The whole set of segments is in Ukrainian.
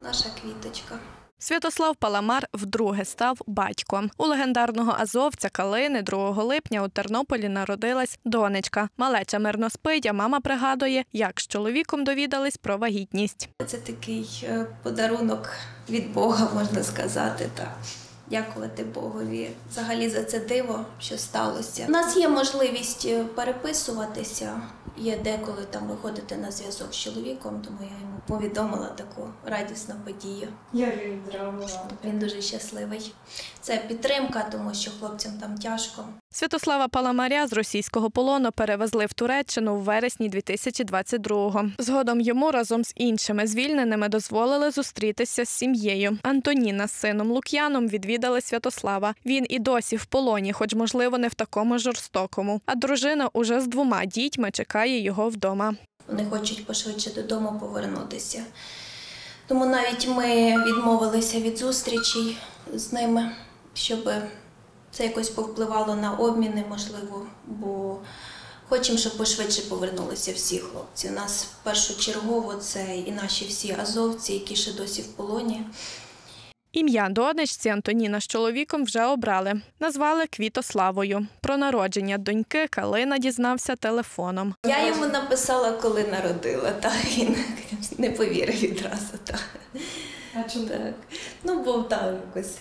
Наша квіточка. Святослав Паламар вдруге став батьком. У легендарного азовця Калини 2 липня у Тернополі народилась донечка. Малеча мирно спить, а мама пригадує, як з чоловіком довідались про вагітність. Це такий подарунок від Бога, можна сказати. Дякувати Богові взагалі за це диво, що сталося. У нас є можливість переписуватися, є деколи там виходити на зв'язок з чоловіком, тому я йому повідомила таку радісну подію. Він дуже щасливий. Це підтримка, тому що хлопцям там тяжко. Святослава Паламаря з російського полону перевезли в Туреччину в вересні 2022-го. Згодом йому разом з іншими звільненими дозволили зустрітися з сім'єю. Антоніна з сином Лук'яном відвідали Святослава. Він і досі в полоні, хоч, можливо, не в такому жорстокому. А дружина уже з 2 дітьми чекає його вдома. Вони хочуть пошвидше додому повернутися. Тому навіть ми відмовилися від зустрічей з ними, щоб це якось повпливало на обміни, можливо, бо хочемо, щоб пошвидше повернулися всі хлопці. У нас першочергово це і наші всі азовці, які ще досі в полоні. Ім'я донечці Антоніна з чоловіком вже обрали. Назвали Квітославою. Про народження доньки Калина дізнався телефоном. Я йому написала, коли народила, він не повірив відразу. А чому? Бо якось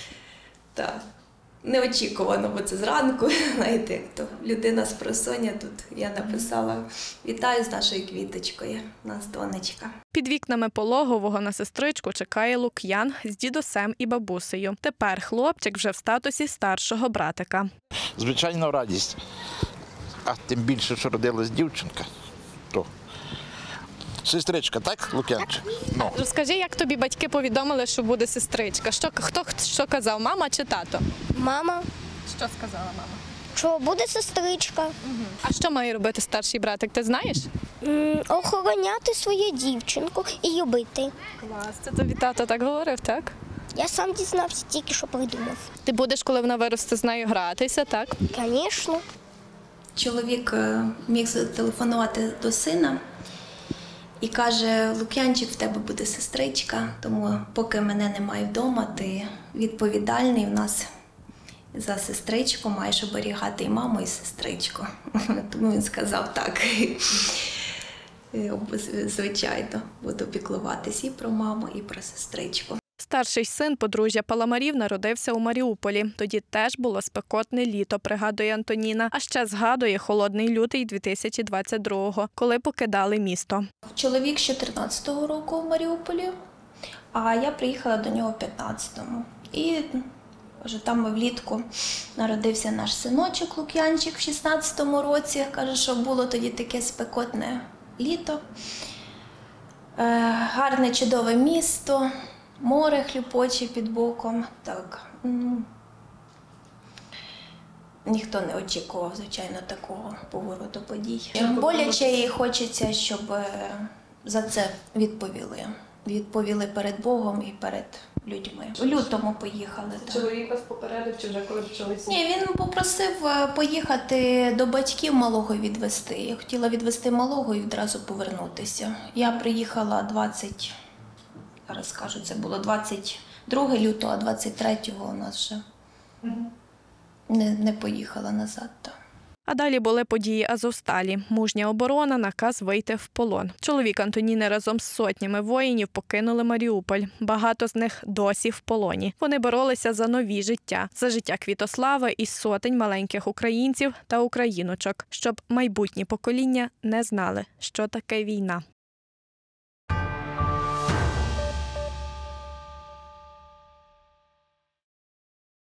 неочікувано, бо це зранку, знаєте, то людина з просоння тут. Я написала: вітаю з нашою квіточкою, у нас донечка. Під вікнами пологового на сестричку чекає Лук'ян з дідусем і бабусею. Тепер хлопчик вже в статусі старшого братика. Звичайно, радість. А тим більше, що родилась дівчинка, то сестричка, так, Лук'янчик? Розкажи, як тобі батьки повідомили, що буде сестричка? Хто що казав, мама чи тато? Мама. Що сказала мама? Що буде сестричка. А що має робити старший братик, ти знаєш? Охороняти свою дівчинку і любити. Клас, це тобі тато так говорив, так? Я сам дізнався, тільки що придумав. Ти будеш, коли вона виросте, з нею гратися, так? Звісно. Чоловік міг зателефонувати до сина і каже: Лук'янчик, в тебе буде сестричка, тому поки мене немає вдома, ти відповідальний в нас за сестричку, маєш оберігати і маму, і сестричку. Тому він сказав: так, звичайно, буду піклуватись і про маму, і про сестричку. Старший син подружжя Паламарів народився у Маріуполі. Тоді теж було спекотне літо, пригадує Антоніна. А ще згадує холодний лютий 2022-го, коли покидали місто. Чоловік з 14-го року в Маріуполі, а я приїхала до нього в 15-му. І там влітку народився наш синочок Лук'янчик в 16-му році. Каже, що було тоді таке спекотне літо. Гарне, чудове місто. Море хлюпоче під боком. Ніхто не очікував, звичайно, такого повороту подій. Боляче і хочеться, щоб за це відповіли. Відповіли перед Богом і перед людьми. У лютому поїхали. Чоловік вас попередив, чи вже коли почалися? Ні, він попросив поїхати до батьків, малого відвезти. Я хотіла відвезти малого і відразу повернутися. Я приїхала зараз скажу, це було 22 лютого, а 23-го у нас вже не поїхала назад. А далі були події Азовсталі. Мужня оборона, наказ вийти в полон. Чоловік Антоніни разом з сотнями воїнів покинули Маріуполь. Багато з них досі в полоні. Вони боролися за нові життя. За життя Квітослави і сотень маленьких українців та україночок, щоб майбутні покоління не знали, що таке війна.